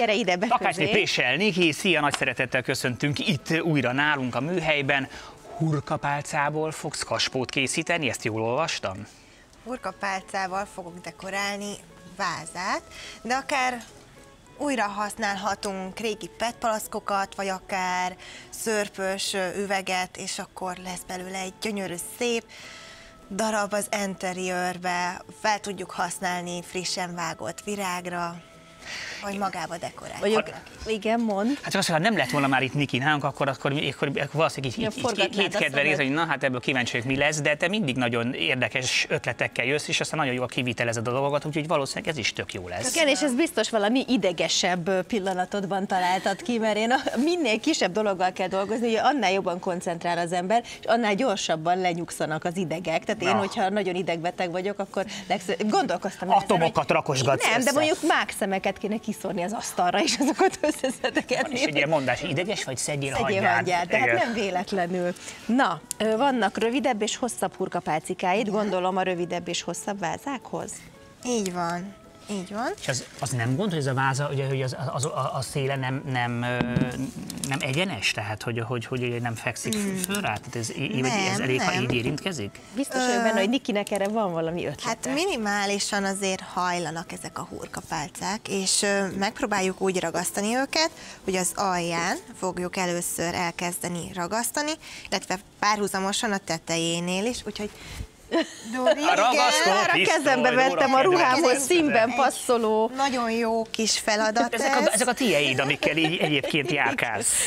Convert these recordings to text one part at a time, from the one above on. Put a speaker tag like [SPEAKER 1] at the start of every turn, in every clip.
[SPEAKER 1] Gyere ide be
[SPEAKER 2] Takácsné Préssel Niki, szia, nagy szeretettel köszöntünk itt újra nálunk a műhelyben. Hurkapálcából fogsz kaspót készíteni, ezt jól olvastam?
[SPEAKER 3] Hurkapálcával fogok dekorálni vázát, de akár újra használhatunk régi petpalaszkokat, vagy akár szörpös üveget, és akkor lesz belőle egy gyönyörű, szép darab az interiőrbe, fel tudjuk használni frissen vágott virágra, vagy magába dekorálni.
[SPEAKER 1] Igen, mond.
[SPEAKER 2] Hát azt, ha nem lett volna már itt Niki nálunk, akkor valószínűleg két kedve nézni, hogy na hát ebből kíváncsi vagyok, mi lesz, de te mindig nagyon érdekes ötletekkel jössz, és aztán nagyon jól kivitelezed a dolgokat, úgyhogy valószínűleg ez is tök jó lesz.
[SPEAKER 1] Igen, és ez biztos valami idegesebb pillanatodban találtad ki, mert én minél kisebb dologgal kell dolgozni, hogy annál jobban koncentrál az ember, és annál gyorsabban lenyugszanak az idegek. Tehát én, hogyha nagyon idegbeteg vagyok, akkor gondolkoztam.
[SPEAKER 2] Atomokat rakosgatsz.
[SPEAKER 1] Nem, de mondjuk mákszemeket kéne kiszórni az asztalra, és azokat összeszedegetni.
[SPEAKER 2] És egy ilyen mondás, ideges vagy, szedjél hangyát.
[SPEAKER 1] Tehát nem véletlenül. Na, vannak rövidebb és hosszabb hurkapálcikáid, gondolom a rövidebb és hosszabb vázákhoz?
[SPEAKER 3] Így van. Így van.
[SPEAKER 2] És az nem gond, hogy ez a váza, ugye, hogy a széle nem egyenes, tehát hogy nem fekszik föl rá? Tehát ez elég, ha így érintkezik?
[SPEAKER 1] Biztos vagyok benne, hogy Nikinek erre van valami ötlete.
[SPEAKER 3] Hát minimálisan azért hajlanak ezek a hurkapálcák, és megpróbáljuk úgy ragasztani őket, hogy az alján fogjuk először elkezdeni ragasztani, illetve párhuzamosan a tetejénél is, úgyhogy Dori,
[SPEAKER 1] a kezembe vettem a ruhámhoz színben passzoló.
[SPEAKER 3] Nagyon jó kis feladat
[SPEAKER 2] ezek a tiéd, amikkel így egyébként járkálsz.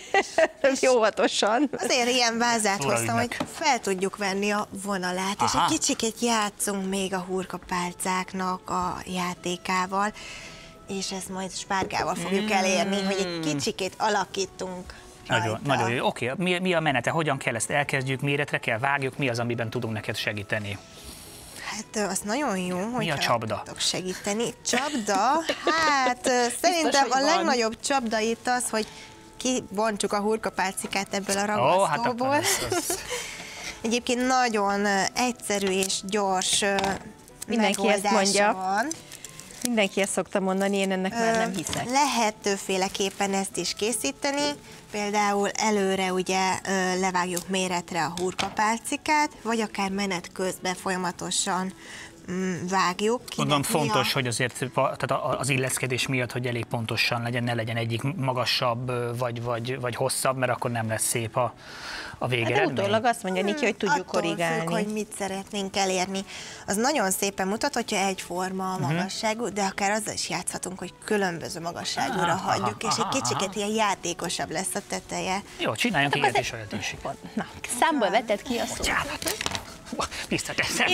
[SPEAKER 1] Óvatosan.
[SPEAKER 3] Azért ilyen vázát hoztam, hogy fel tudjuk venni a vonalát, és egy kicsikét játszunk még a hurkapálcáknak a játékával, és ezt majd spárgával fogjuk elérni, hogy egy kicsikét alakítunk.
[SPEAKER 2] Nagyon jó. Oké, mi a menete? Hogyan kell ezt elkezdjük? Méretre kell vágjuk? Mi az, amiben tudunk neked segíteni?
[SPEAKER 3] Hát az nagyon jó, hogy
[SPEAKER 2] a csapda?
[SPEAKER 3] Tudok segíteni. Csapda? Hát szerintem a legnagyobb csapda itt az, hogy kibontsuk a hurkapálcikát ebből a ragasztóból. Egyébként nagyon egyszerű és gyors
[SPEAKER 1] Mindenki ezt mondja. Van. Mindenki ezt szokta mondani, én ennek már nem hiszek.
[SPEAKER 3] Lehet többféleképpen ezt is készíteni, például előre ugye levágjuk méretre a hurkapálcikát, vagy akár menet közben folyamatosan vágjuk.
[SPEAKER 2] Mondom, fontos, hogy azért tehát az illeszkedés miatt, hogy elég pontosan legyen, ne legyen egyik magasabb vagy hosszabb, mert akkor nem lesz szép a végeredmény.
[SPEAKER 1] De utólag azt mondja Niki, hogy tudjuk korrigálni.
[SPEAKER 3] Attól függ, hogy mit szeretnénk elérni. Az nagyon szépen mutat, hogyha egyforma a magasságú, de akár azzal is játszhatunk, hogy különböző magasságúra hagyjuk, és egy kicsit ilyen játékosabb lesz a teteje.
[SPEAKER 2] Jó, csináljunk ilyet is olyat is.
[SPEAKER 1] Na, számból vetted ki a szót.
[SPEAKER 2] Visszateszem.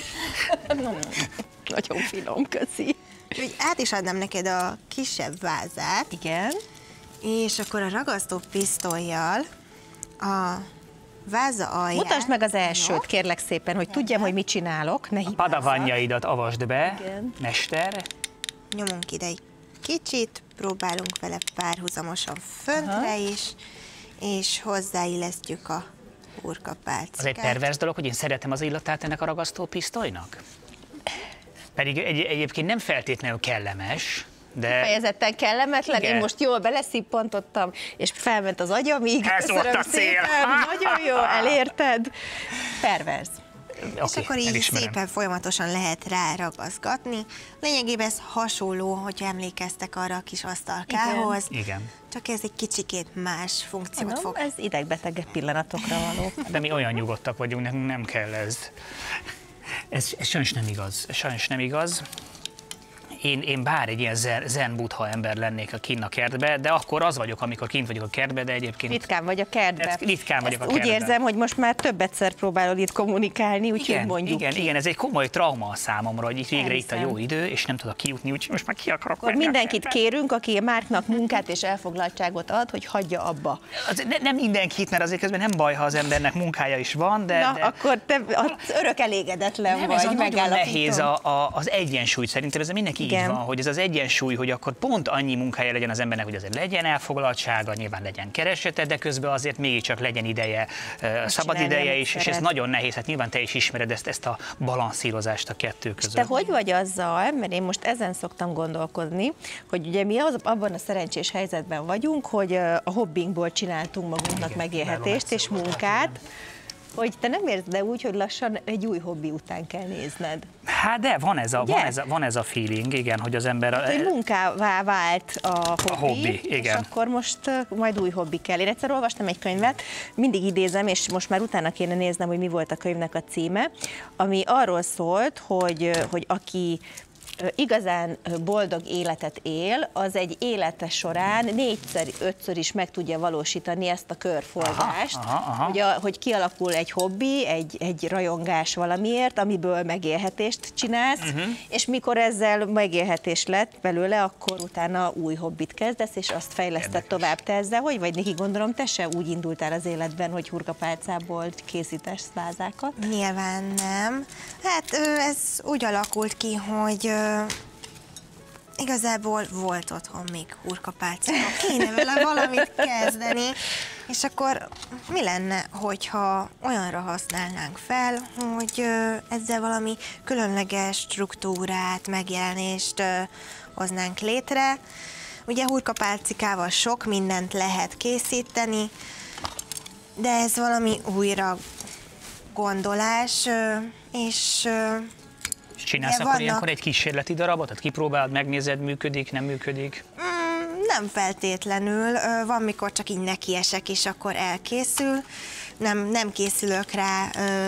[SPEAKER 1] Nagyon finom, köszi.
[SPEAKER 3] Úgyhogy át is adnám neked a kisebb vázát.
[SPEAKER 1] Igen.
[SPEAKER 3] És akkor a ragasztó pisztollyal a váza alján.
[SPEAKER 1] Mutasd meg az elsőt, kérlek szépen, hogy tudjam, hogy mit csinálok. Ne hibázzak.
[SPEAKER 2] Padavanyaidat avasd be, mester.
[SPEAKER 3] Nyomunk ide egy kicsit, próbálunk vele párhuzamosan föntre is, és hozzáillesztjük a hurkapálcikát.
[SPEAKER 2] Az egy pervers dolog, hogy én szeretem az illatát ennek a ragasztópisztolynak? Pedig egyébként nem feltétlenül kellemes, de...
[SPEAKER 1] Fejezetten kellemetlen, én most jól beleszippantottam, és felment az agyamig.
[SPEAKER 2] Ez volt a cél!
[SPEAKER 1] Nagyon jó, elérted. Perverz.
[SPEAKER 3] És akkor így szépen folyamatosan lehet rá ragaszgatni. Lényegében ez hasonló, hogyha emlékeztek arra a kis asztalkához.
[SPEAKER 2] Igen.
[SPEAKER 3] Csak ez egy kicsikét más funkciót fog.
[SPEAKER 1] Ez idegbeteg pillanatokra való.
[SPEAKER 2] De mi olyan nyugodtak vagyunk, nekünk nem kell ez. Ez sajnos nem igaz. Sajnos nem igaz. Én bár egy ilyen zen buddha ember lennék a kinn a kertbe, de akkor az vagyok, amikor kint vagyok a kertbe, de egyébként...
[SPEAKER 1] Ritkán vagy a kertbe.
[SPEAKER 2] Ritkán vagyok a kertbe.
[SPEAKER 1] Úgy érzem, hogy most már több egyszer próbálod itt kommunikálni, úgyhogy mondjuk
[SPEAKER 2] igen, ez egy komoly trauma a számomra, hogy végre itt a jó idő, és nem tudok kijutni, úgyhogy most már ki akarok menni.
[SPEAKER 1] Mindenkit kérünk, aki Márknak munkát és elfoglaltságot ad, hogy hagyja abba.
[SPEAKER 2] Nem mindenkit, mert azért közben nem baj, ha az embernek munkája is van, de...
[SPEAKER 1] Na, akkor te az örök elégedetlen vagy,
[SPEAKER 2] megállapítom. Nagyon nehéz az egyensúly, szerintem ez mindenki
[SPEAKER 1] Igen.
[SPEAKER 2] van, hogy ez az egyensúly, hogy akkor pont annyi munkája legyen az embernek, hogy azért legyen elfoglaltsága, nyilván legyen keresete, de közben azért mégiscsak legyen ideje, szabad ideje is, és ez nagyon nehéz, hát nyilván te is ismered ezt a balanszírozást a kettő között.
[SPEAKER 1] Te hogy vagy azzal, mert én most ezen szoktam gondolkodni, hogy ugye mi abban a szerencsés helyzetben vagyunk, hogy a hobbinkból csináltunk magunknak megélhetést és munkát, hogy te nem érzed de úgy, hogy lassan egy új hobbi után kell nézned.
[SPEAKER 2] Hát de van ez a feeling, igen, hogy az ember...
[SPEAKER 1] Hát, hogy munkává vált a hobbi,
[SPEAKER 2] igen.
[SPEAKER 1] És akkor most majd új hobbi kell. Én egyszer olvastam egy könyvet, mindig idézem, és most már utána kéne néznem, hogy mi volt a könyvnek a címe, ami arról szólt, hogy aki igazán boldog életet él, az egy élete során 4-5-ször is meg tudja valósítani ezt a körforgást, hogy kialakul egy hobbi, egy rajongás valamiért, amiből megélhetést csinálsz, és mikor ezzel megélhetés lett belőle, akkor utána új hobbit kezdesz, és azt fejleszted tovább. Te ezzel hogy vagy, Niki? Gondolom, te se úgy indultál az életben, hogy hurkapálcából készítesz vázákat?
[SPEAKER 3] Nyilván nem. Hát ez úgy alakult ki, hogy igazából volt otthon még hurkapálca, kéne vele valamit kezdeni, és akkor mi lenne, hogyha olyanra használnánk fel, hogy ezzel valami különleges struktúrát, megjelenést hoznánk létre. Ugye hurkapálcikával sok mindent lehet készíteni, de ez valami újra gondolás, és
[SPEAKER 2] csinálsz akkor ilyenkor egy kísérleti darabot? Tehát kipróbálod, megnézed, működik, nem működik?
[SPEAKER 3] Nem feltétlenül. Van, mikor csak így nekiesek, és akkor elkészül. Nem készülök rá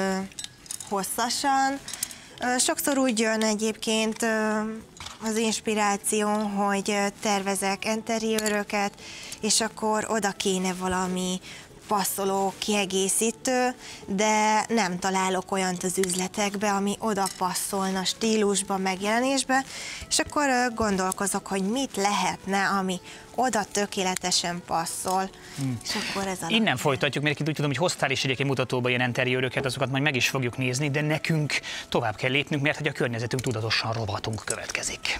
[SPEAKER 3] hosszasan. Sokszor úgy jön egyébként az inspiráció, hogy tervezek enteriőröket, és akkor oda kéne valami passzoló, kiegészítő, de nem találok olyant az üzletekbe, ami oda passzolna stílusba, megjelenésbe, és akkor gondolkozok, hogy mit lehetne, ami oda tökéletesen passzol, és akkor ez a...
[SPEAKER 2] Innen folytatjuk, mert úgy tudom, hogy hoztál is egyébként mutatóba ilyen enteriőröket, azokat majd meg is fogjuk nézni, de nekünk tovább kell lépnünk, mert hogy a környezetünk tudatosan rovatunk következik.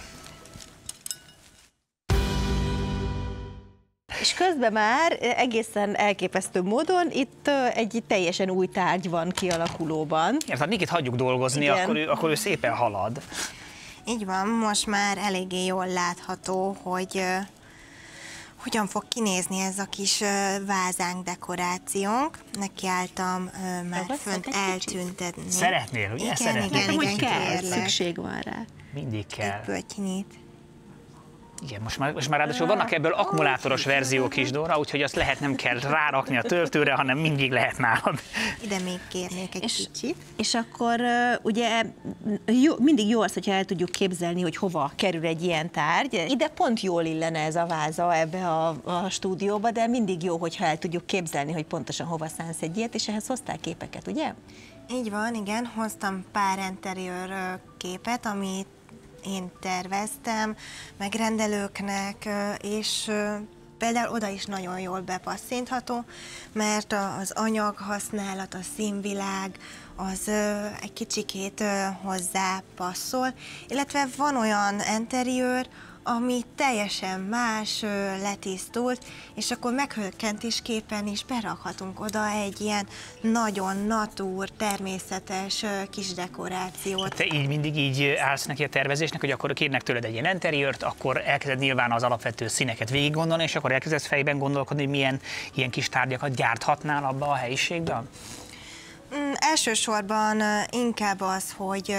[SPEAKER 1] És közben már egészen elképesztő módon itt egy teljesen új tárgy van kialakulóban.
[SPEAKER 2] Tehát Nikit hagyjuk dolgozni, akkor ő szépen halad.
[SPEAKER 3] Így van, most már eléggé jól látható, hogy hogyan fog kinézni ez a kis vázánk dekorációnk. Nekiálltam már fönt eltüntetni.
[SPEAKER 2] Szeretnél, ugye?
[SPEAKER 3] Igen,
[SPEAKER 2] Szeretnél.
[SPEAKER 3] igen,
[SPEAKER 1] kell, szükség van rá.
[SPEAKER 2] Mindig kell.
[SPEAKER 3] Egy pöttyinit.
[SPEAKER 2] Igen, most már ráadásul vannak ebből akkumulátoros verziók is, Dóra, úgyhogy azt nem kell rárakni a töltőre, hanem mindig lehet nálad.
[SPEAKER 3] Ide még kérnék egy kicsit.
[SPEAKER 1] És akkor ugye mindig jó az, hogyha el tudjuk képzelni, hogy hova kerül egy ilyen tárgy. Ide pont jól illene ez a váza ebbe a stúdióba, de mindig jó, hogyha el tudjuk képzelni, hogy pontosan hova szánsz egy ilyet, és ehhez hoztál képeket, ugye?
[SPEAKER 3] Így van, igen, hoztam pár interiőr képet, amit én terveztem megrendelőknek, és például oda is nagyon jól bepasszintható, mert az anyaghasználat, a színvilág, az egy kicsikét hozzá passzol, illetve van olyan interiőr, ami teljesen más, letisztult, és akkor meghökkentésképpen is berakhatunk oda egy ilyen nagyon natúr, természetes kis dekorációt.
[SPEAKER 2] Te mindig így állsz neki a tervezésnek, hogy akkor kérnek tőled egy ilyen interiőrt, akkor elkezded nyilván az alapvető színeket végig gondolni, és akkor elkezdesz fejben gondolkodni, hogy milyen ilyen kis tárgyakat gyárthatnál abba a helyiségben?
[SPEAKER 3] Elsősorban inkább az, hogy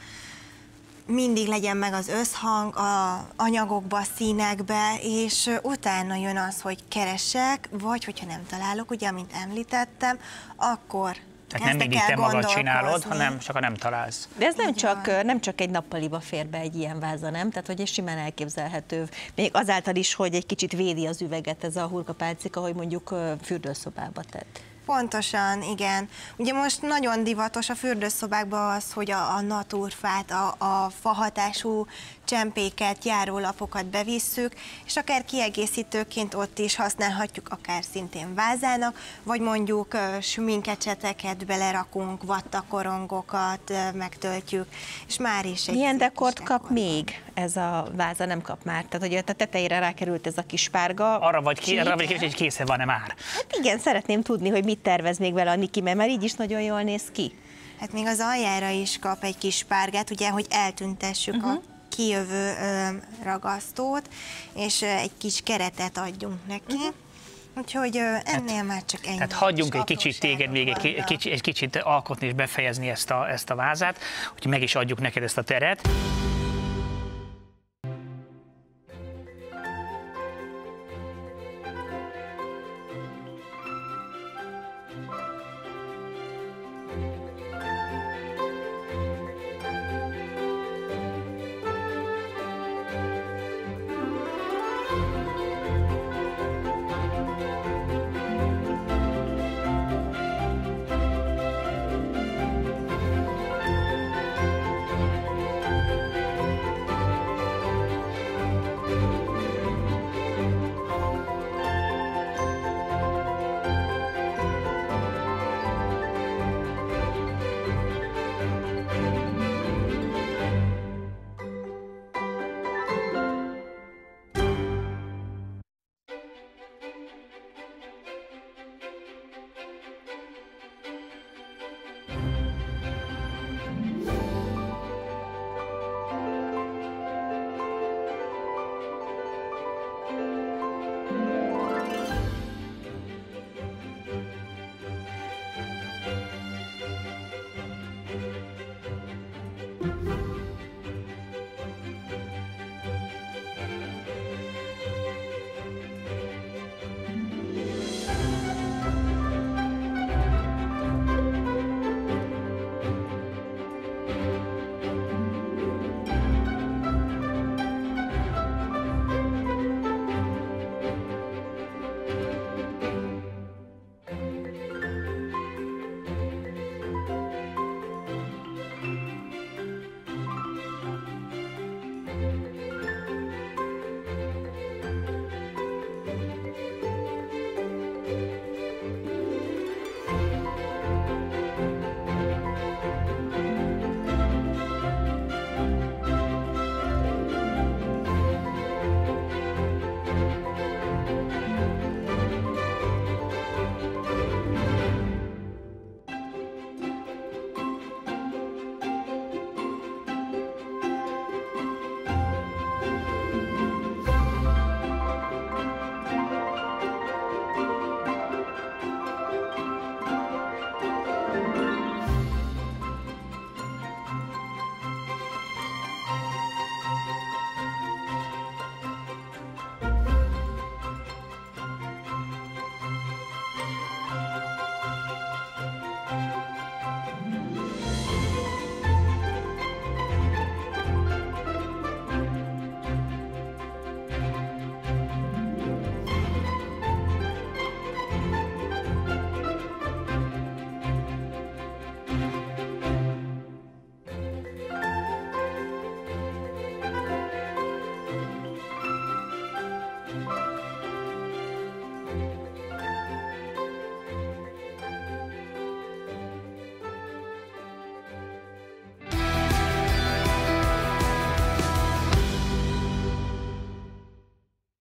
[SPEAKER 3] mindig legyen meg az összhang az anyagokba, színekbe, és utána jön az, hogy keresek, vagy hogyha nem találok, ugye, amint említettem, akkor
[SPEAKER 2] tehát nem mindig te magad csinálod, hanem csak nem találsz.
[SPEAKER 1] De ez nem csak egy nappaliba fér be egy ilyen váza, nem? Tehát, hogy ez simán elképzelhető. Még azáltal is, hogy egy kicsit védi az üveget ez a hurkapálcika, hogy mondjuk fürdőszobába tett.
[SPEAKER 3] Pontosan, igen. Ugye most nagyon divatos a fürdőszobákban az, hogy a naturfát, a fahatású csempéket, járólapokat bevisszük, és akár kiegészítőként ott is használhatjuk, akár szintén vázának, vagy mondjuk sminkecseteket belerakunk, vattakorongokat megtöltjük, és már is egy
[SPEAKER 1] milyen
[SPEAKER 3] szép
[SPEAKER 1] dekort
[SPEAKER 3] kis
[SPEAKER 1] kap
[SPEAKER 3] dekor.
[SPEAKER 1] még ez a váza? Nem kap már. Tehát, hogy a tetejére rákerült ez a kis párga.
[SPEAKER 2] Arra vagy hogy készen van-e már?
[SPEAKER 1] Hát igen, szeretném tudni, hogy mit tervez még vele a Niki, mert már így is nagyon jól néz ki.
[SPEAKER 3] Hát még az aljára is kap egy kis párgát, ugye, hogy eltüntessük a kijövő ragasztót, és egy kis keretet adjunk neki. Úgyhogy ennél már csak ennyi.
[SPEAKER 2] Tehát hagyjunk
[SPEAKER 3] kis
[SPEAKER 2] egy kicsit téged még
[SPEAKER 3] apróságok
[SPEAKER 2] egy kicsit alkotni és befejezni ezt a vázát, hogy meg is adjuk neked ezt a teret.